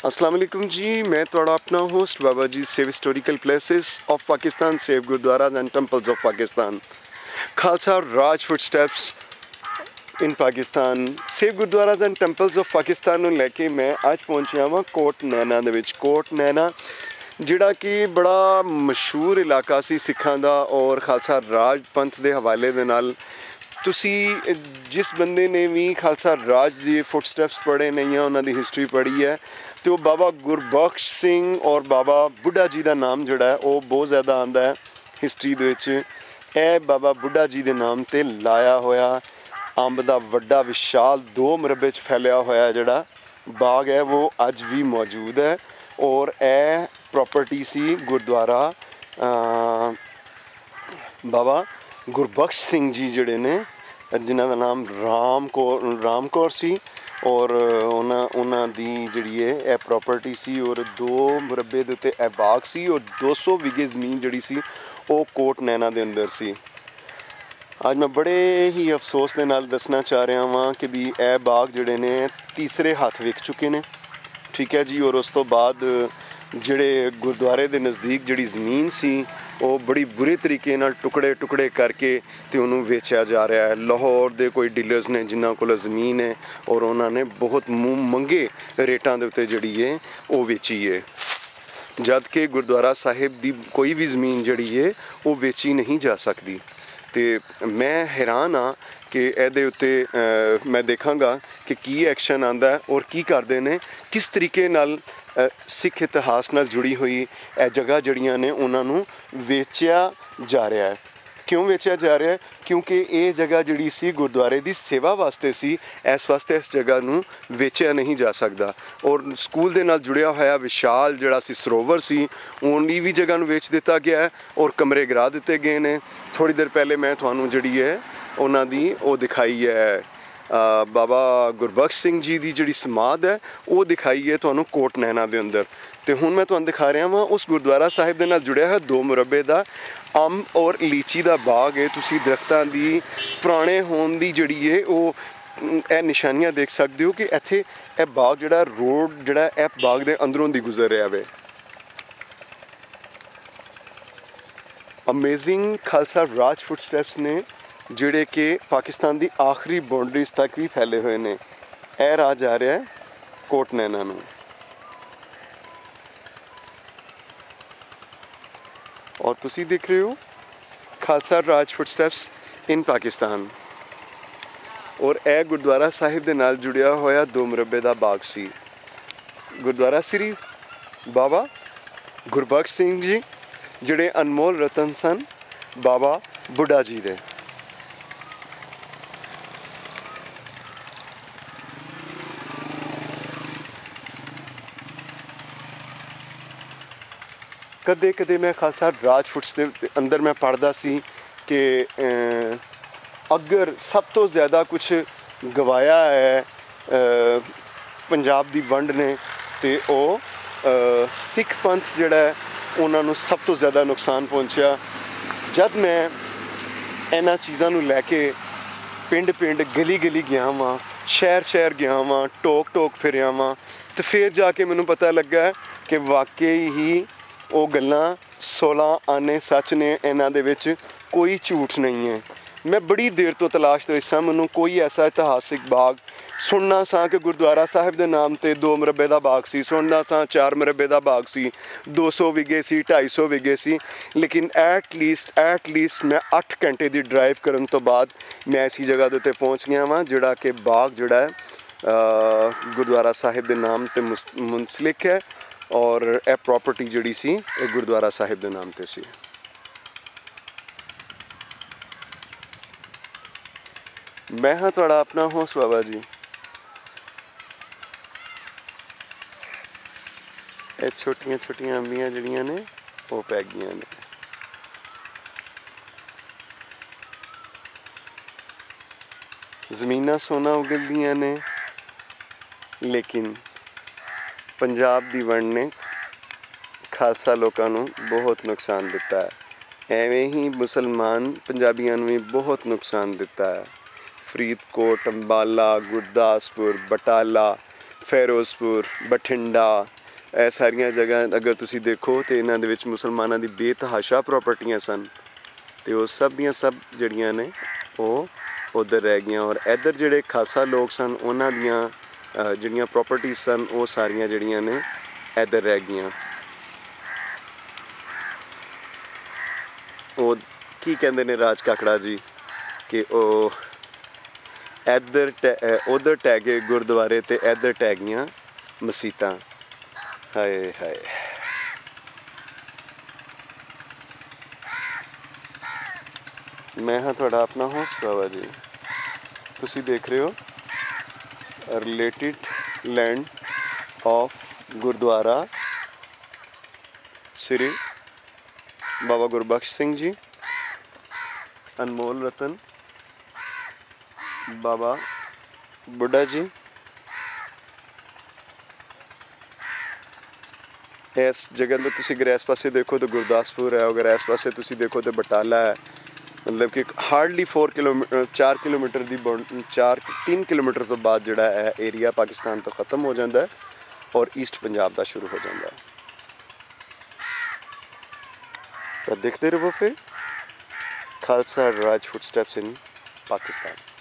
अस्सलाम वालेकुम जी, मैं थोड़ा अपना host Baba ji save historical places of Pakistan, save gurdwaras and temples of Pakistan, Khalsa Raj footsteps in Pakistan, save gurdwaras and temples of Pakistan ਨੂੰ ਲੈ ਕੇ मैं ਅੱਜ ਪਹੁੰਚਿਆ ਹਾਂ ਕੋਟ ਨੈਣਾ ਦੇ ਵਿੱਚ। ਕੋਟ ਨੈਣਾ ਜਿਹੜਾ ਕਿ ਬੜਾ ਮਸ਼ਹੂਰ ਇਲਾਕਾ ਸੀ ਸਿੱਖਾਂ ਦਾ ਔਰ ਖਾਲਸਾ ਰਾਜ ਪੰਥ ਦੇ ਹਵਾਲੇ ਦੇ ਨਾਲ। ਤੁਸੀਂ ਜਿਸ ਬੰਦੇ ਨੇ ਵੀ ਖਾਲਸਾ ਰਾਜ ਦੀ ਫੁੱਟਸਟੈਪਸ ਪੜ੍ਹੇ ਨਹੀਂ ਆ, ਉਹਨਾਂ ਦੀ ਹਿਸਟਰੀ ਪੜ੍ਹੀ ਹੈ, ਅਤੇ ਉਹ ਬਾਬਾ ਗੁਰਬਖਸ਼ ਸਿੰਘ ਔਰ ਬਾਬਾ ਬੁੱਢਾ ਜੀ ਦਾ ਨਾਮ ਜਿਹੜਾ ਹੈ ਉਹ ਬਹੁਤ ਜ਼ਿਆਦਾ ਆਉਂਦਾ ਹੈ ਹਿਸਟਰੀ ਦੇ ਵਿੱਚ। ਇਹ ਬਾਬਾ ਬੁੱਢਾ ਜੀ ਦੇ ਨਾਮ 'ਤੇ ਲਾਇਆ ਹੋਇਆ ਅੰਬ ਦਾ ਵੱਡਾ ਵਿਸ਼ਾਲ 2 ਮੁਰੱਬੇ 'ਚ ਫੈਲਿਆ ਹੋਇਆ ਜਿਹੜਾ ਬਾਗ ਹੈ ਉਹ ਅੱਜ ਵੀ ਮੌਜੂਦ ਹੈ। ਔਰ ਇਹ ਪ੍ਰੋਪਰਟੀ ਸੀ ਗੁਰਦੁਆਰਾ ਬਾਬਾ ਗੁਰਬਖਸ਼ ਸਿੰਘ ਜੀ ਜਿਹੜੇ ਨੇ, ਜਿਨ੍ਹਾਂ ਦਾ ਨਾਮ ਰਾਮ ਕੌਰ ਸੀ, ਔਰ ਉਹਨਾਂ ਦੀ ਜਿਹੜੀ ਹੈ ਇਹ ਪ੍ਰੋਪਰਟੀ ਸੀ। ਔਰ 2 ਮੁਰੱਬੇ ਦੇ ਉੱਤੇ ਇਹ ਬਾਗ ਸੀ ਔਰ 200 ਵਿਗੇ ਜ਼ਮੀਨ ਜਿਹੜੀ ਸੀ ਉਹ ਕੋਟ ਨੈਣਾ ਦੇ ਅੰਦਰ ਸੀ। ਅੱਜ ਮੈਂ ਬੜੇ ਹੀ ਅਫਸੋਸ ਦੇ ਨਾਲ ਦੱਸਣਾ ਚਾਹ ਰਿਹਾ ਹਾਂ ਕਿ ਵੀ ਇਹ ਬਾਗ ਜਿਹੜੇ ਨੇ ਤੀਸਰੇ ਹੱਥ ਵਿਕ ਚੁੱਕੇ ਨੇ, ਠੀਕ ਹੈ ਜੀ। ਔਰ ਉਸ ਤੋਂ ਬਾਅਦ ਜਿਹੜੇ ਗੁਰਦੁਆਰੇ ਦੇ ਨਜ਼ਦੀਕ ਜਿਹੜੀ ਜ਼ਮੀਨ ਸੀ ਉਹ ਬੜੀ ਬੁਰੇ ਤਰੀਕੇ ਨਾਲ ਟੁਕੜੇ ਕਰਕੇ ਅਤੇ ਉਹਨੂੰ ਵੇਚਿਆ ਜਾ ਰਿਹਾ ਹੈ। ਲਾਹੌਰ ਦੇ ਕੋਈ ਡੀਲਰਸ ਨੇ ਜਿਨ੍ਹਾਂ ਕੋਲ ਜ਼ਮੀਨ ਹੈ ਔਰ ਉਹਨਾਂ ਨੇ ਬਹੁਤ ਮਹਿੰਗੇ ਰੇਟਾਂ ਦੇ ਉੱਤੇ ਜਿਹੜੀ ਹੈ ਉਹ ਵੇਚੀ ਹੈ, ਜਦ ਕਿ ਗੁਰਦੁਆਰਾ ਸਾਹਿਬ ਦੀ ਕੋਈ ਵੀ ਜ਼ਮੀਨ ਜਿਹੜੀ ਹੈ ਉਹ ਵੇਚੀ ਨਹੀਂ ਜਾ ਸਕਦੀ। ਅਤੇ ਮੈਂ ਹੈਰਾਨ ਹਾਂ ਕਿ ਇਹਦੇ ਉੱਤੇ ਮੈਂ ਦੇਖਾਂਗਾ ਕਿ ਕੀ ਐਕਸ਼ਨ ਆਉਂਦਾ ਔਰ ਕੀ ਕਰਦੇ ਨੇ, ਕਿਸ ਤਰੀਕੇ ਨਾਲ ਸਿੱਖ ਇਤਿਹਾਸ ਨਾਲ ਜੁੜੀ ਹੋਈ ਇਹ ਜਗ੍ਹਾ ਜਿਹੜੀਆਂ ਨੇ ਉਹਨਾਂ ਨੂੰ ਵੇਚਿਆ ਜਾ ਰਿਹਾ ਹੈ। ਕਿਉਂ ਵੇਚਿਆ ਜਾ ਰਿਹਾ ਹੈ? ਕਿਉਂਕਿ ਇਹ ਜਗ੍ਹਾ ਜਿਹੜੀ ਸੀ ਗੁਰਦੁਆਰੇ ਦੀ ਸੇਵਾ ਵਾਸਤੇ ਸੀ, ਇਸ ਵਾਸਤੇ ਇਸ ਜਗ੍ਹਾ ਨੂੰ ਵੇਚਿਆ ਨਹੀਂ ਜਾ ਸਕਦਾ। ਔਰ ਸਕੂਲ ਦੇ ਨਾਲ ਜੁੜਿਆ ਹੋਇਆ ਵਿਸ਼ਾਲ ਜਿਹੜਾ ਸੀ ਸਰੋਵਰ ਸੀ, ਉਹਨੀ ਵੀ ਜਗ੍ਹਾ ਨੂੰ ਵੇਚ ਦਿੱਤਾ ਗਿਆ ਹੈ ਔਰ ਕਮਰੇ ਗਿਰਾ ਦਿੱਤੇ ਗਏ ਨੇ। ਥੋੜ੍ਹੀ ਦੇਰ ਪਹਿਲੇ ਮੈਂ ਤੁਹਾਨੂੰ ਜਿਹੜੀ ਹੈ ਉਹਨਾਂ ਦੀ ਉਹ ਦਿਖਾਈ ਹੈ, ਬਾਬਾ ਗੁਰਬਖਸ਼ ਸਿੰਘ ਜੀ ਦੀ ਜਿਹੜੀ ਸਮਾਧ ਹੈ ਉਹ ਦਿਖਾਈ ਹੈ ਤੁਹਾਨੂੰ ਕੋਟ ਨੈਣਾ ਦੇ ਅੰਦਰ। ਅਤੇ ਹੁਣ ਮੈਂ ਤੁਹਾਨੂੰ ਦਿਖਾ ਰਿਹਾ ਵਾਂ ਉਸ ਗੁਰਦੁਆਰਾ ਸਾਹਿਬ ਦੇ ਨਾਲ ਜੁੜਿਆ ਹੋਇਆ 2 ਮੁਰੱਬੇ ਦਾ ਅੰਬ ਔਰ ਲੀਚੀ ਦਾ ਬਾਗ ਹੈ। ਤੁਸੀਂ ਦਰਖਤਾਂ ਦੀ ਪੁਰਾਣੇ ਹੋਣ ਦੀ ਜਿਹੜੀ ਹੈ ਉਹ ਇਹ ਨਿਸ਼ਾਨੀਆਂ ਦੇਖ ਸਕਦੇ ਹੋ ਕਿ ਇੱਥੇ ਇਹ ਬਾਗ ਜਿਹੜਾ ਰੋਡ ਜਿਹੜਾ ਇਹ ਬਾਗ ਦੇ ਅੰਦਰੋਂ ਦੀ ਗੁਜ਼ਰ ਰਿਹਾ ਵੇ। ਅਮੇਜ਼ਿੰਗ ਖਾਲਸਾ ਰਾਜ ਫੁੱਟਸਟੈਪਸ ਨੇ ਜਿਹੜੇ ਕਿ ਪਾਕਿਸਤਾਨ ਦੀ ਆਖਰੀ ਬਾਉਂਡਰੀਜ਼ ਤੱਕ ਵੀ ਫੈਲੇ ਹੋਏ ਨੇ। ਇਹ ਰਾਹ ਜਾ ਰਿਹਾ ਹੈ ਕੋਟ ਨੈਣਾ ਨੂੰ। ਔਰ ਤੁਸੀਂ ਦੇਖ ਰਹੇ ਹੋ ਖਾਲਸਾ ਰਾਜ ਫੁੱਟਸਟੈਪਸ ਇਨ ਪਾਕਿਸਤਾਨ। ਔਰ ਇਹ ਗੁਰਦੁਆਰਾ ਸਾਹਿਬ ਦੇ ਨਾਲ ਜੁੜਿਆ ਹੋਇਆ 2 ਮੁਰੱਬੇ ਦਾ ਬਾਗ ਸੀ। ਗੁਰਦੁਆਰਾ ਸ੍ਰੀ ਬਾਬਾ ਗੁਰਬਖਸ਼ ਸਿੰਘ ਜੀ ਜਿਹੜੇ ਅਨਮੋਲ ਰਤਨ ਸਨ ਬਾਬਾ ਬੁੱਢਾ ਜੀ ਦੇ। ਕਦੇ ਮੈਂ ਖਾਲਸਾ ਰਾਜ ਫੁੱਟਸ ਦੇ ਅੰਦਰ ਮੈਂ ਪੜ੍ਹਦਾ ਸੀ ਕਿ ਅਗਰ ਸਭ ਤੋਂ ਜ਼ਿਆਦਾ ਕੁਛ ਗਵਾਇਆ ਹੈ ਪੰਜਾਬ ਦੀ ਵੰਡ ਨੇ ਅਤੇ ਉਹ ਸਿੱਖ ਪੰਥ ਜਿਹੜਾ ਹੈ ਉਹਨਾਂ ਨੂੰ ਸਭ ਤੋਂ ਜ਼ਿਆਦਾ ਨੁਕਸਾਨ ਪਹੁੰਚਿਆ। ਜਦ ਮੈਂ ਇਹਨਾਂ ਚੀਜ਼ਾਂ ਨੂੰ ਲੈ ਕੇ ਪਿੰਡ ਗਲੀ ਗਿਆ ਵਾਂ, ਸ਼ਹਿਰ ਗਿਆ ਵਾਂ, ਟੋਕ ਫਿਰਿਆ ਵਾਂ, ਅਤੇ ਫਿਰ ਜਾ ਕੇ ਮੈਨੂੰ ਪਤਾ ਲੱਗਾ ਕਿ ਵਾਕਈ ਹੀ ਉਹ ਗੱਲਾਂ 16 ਆਨੇ ਸੱਚ ਨੇ, ਇਹਨਾਂ ਦੇ ਵਿੱਚ ਕੋਈ ਝੂਠ ਨਹੀਂ ਹੈ। ਮੈਂ ਬੜੀ ਦੇਰ ਤੋਂ ਤਲਾਸ਼ ਦੇ ਵਿੱਚ ਸਾਂ, ਮੈਨੂੰ ਕੋਈ ਐਸਾ ਇਤਿਹਾਸਿਕ ਬਾਗ ਸੁਣਨਾ ਸਾਂ ਕਿ ਗੁਰਦੁਆਰਾ ਸਾਹਿਬ ਦੇ ਨਾਮ 'ਤੇ 2 ਮੁਰੱਬੇ ਦਾ ਬਾਗ ਸੀ, ਸੁਣਨਾ ਸਾਂ 4 ਮੁਰੱਬੇ ਦਾ ਬਾਗ ਸੀ, 200 ਵਿਗੇ ਸੀ, 250 ਵਿਗੇ ਸੀ, ਲੇਕਿਨ ਐਟ ਲੀਸਟ ਮੈਂ 8 ਘੰਟੇ ਦੀ ਡਰਾਈਵ ਕਰਨ ਤੋਂ ਬਾਅਦ ਮੈਂ ਐਸੀ ਜਗ੍ਹਾ ਦੇ ਉੱਤੇ ਪਹੁੰਚ ਗਿਆ ਵਾਂ ਜਿਹੜਾ ਕਿ ਬਾਗ ਜਿਹੜਾ ਹੈ ਗੁਰਦੁਆਰਾ ਸਾਹਿਬ ਦੇ ਨਾਮ 'ਤੇ ਮੁੰਸਲਿਕ ਹੈ ਔਰ ਇਹ ਪ੍ਰੋਪਰਟੀ ਜਿਹੜੀ ਸੀ ਇਹ ਗੁਰਦੁਆਰਾ ਸਾਹਿਬ ਦੇ ਨਾਮ 'ਤੇ ਸੀ। ਮੈਂ ਹਾਂ ਤੁਹਾਡਾ ਆਪਣਾ ਹੋਸਟ ਬਾਬਾ ਜੀ। ਇਹ ਛੋਟੀਆਂ ਅੰਬੀਆਂ ਜਿਹੜੀਆਂ ਨੇ ਉਹ ਪੈ ਗਈਆਂ ਨੇ। ਜ਼ਮੀਨਾਂ ਸੋਨਾ ਉਗਲਦੀਆਂ ਨੇ, ਲੇਕਿਨ ਪੰਜਾਬ ਦੀ ਵੰਡ ਨੇ ਖਾਲਸਾ ਲੋਕਾਂ ਨੂੰ ਬਹੁਤ ਨੁਕਸਾਨ ਦਿੱਤਾ ਹੈ। ਐਵੇਂ ਹੀ ਮੁਸਲਮਾਨ ਪੰਜਾਬੀਆਂ ਨੂੰ ਵੀ ਬਹੁਤ ਨੁਕਸਾਨ ਦਿੱਤਾ ਹੈ। ਫਰੀਦਕੋਟ, ਅੰਬਾਲਾ, ਗੁਰਦਾਸਪੁਰ, ਬਟਾਲਾ, ਫਿਰੋਜ਼ਪੁਰ, ਬਠਿੰਡਾ, ਇਹ ਸਾਰੀਆਂ ਜਗ੍ਹਾ ਅਗਰ ਤੁਸੀਂ ਦੇਖੋ ਤਾਂ ਇਹਨਾਂ ਦੇ ਵਿੱਚ ਮੁਸਲਮਾਨਾਂ ਦੀ ਬੇਤਹਾਸ਼ਾ ਪ੍ਰੋਪਰਟੀਆਂ ਸਨ ਅਤੇ ਉਹ ਸਭ ਦੀਆਂ ਸਭ ਜਿਹੜੀਆਂ ਨੇ ਉਹ ਉੱਧਰ ਰਹਿ ਗਈਆਂ। ਔਰ ਇੱਧਰ ਜਿਹੜੇ ਖਾਲਸਾ ਲੋਕ ਸਨ ਉਹਨਾਂ ਦੀਆਂ ਜਿਹੜੀਆਂ ਪ੍ਰੋਪਰਟੀਜ਼ ਸਨ ਉਹ ਸਾਰੀਆਂ ਜਿਹੜੀਆਂ ਨੇ ਇੱਧਰ ਰਹਿ ਗਈਆਂ। ਉਹ ਕੀ ਕਹਿੰਦੇ ਨੇ ਰਾਜ ਕਾਕੜਾ ਜੀ ਕਿ ਉਹ ਇੱਧਰ ਉੱਧਰ ਟਹਿ ਗਏ ਗੁਰਦੁਆਰੇ ਅਤੇ ਇੱਧਰ ਟਹਿ ਗਈਆਂ ਮਸੀਤਾਂ। ਹਾਏ ਹਾਏ। ਮੈਂ ਹਾਂ ਤੁਹਾਡਾ ਆਪਣਾ ਹੋਸਟ ਬਾਬਾ ਜੀ। ਤੁਸੀਂ ਦੇਖ ਰਹੇ ਹੋ related land of Gurdwara Sri Baba Gurbakhsh Singh ji, Anmol ਰਤਨ ਬਾਬਾ ਬੁੱਢਾ ਜੀ। ਇਸ ਜਗ੍ਹਾ 'ਤੇ ਤੁਸੀਂ ਅਗਰ ਇਸ ਪਾਸੇ ਦੇਖੋ ਤਾਂ ਗੁਰਦਾਸਪੁਰ ਹੈ, ਅਗਰ ਇਸ ਪਾਸੇ ਤੁਸੀਂ ਦੇਖੋ ਤਾਂ ਬਟਾਲਾ ਹੈ। ਮਤਲਬ ਕਿ ਹਾਰਡਲੀ 4 ਕਿਲੋਮੀਟਰ ਦੀ 3 ਕਿਲੋਮੀਟਰ ਤੋਂ ਬਾਅਦ ਜਿਹੜਾ ਇਹ ਏਰੀਆ ਪਾਕਿਸਤਾਨ ਤੋਂ ਖ਼ਤਮ ਹੋ ਜਾਂਦਾ ਔਰ ਈਸਟ ਪੰਜਾਬ ਦਾ ਸ਼ੁਰੂ ਹੋ ਜਾਂਦਾ। ਤਾਂ ਦੇਖਦੇ ਰਹੋ ਫਿਰ ਖਾਲਸਾ ਰਾਜ ਫੁੱਟਸਟੈਪਸ ਇਨ ਪਾਕਿਸਤਾਨ।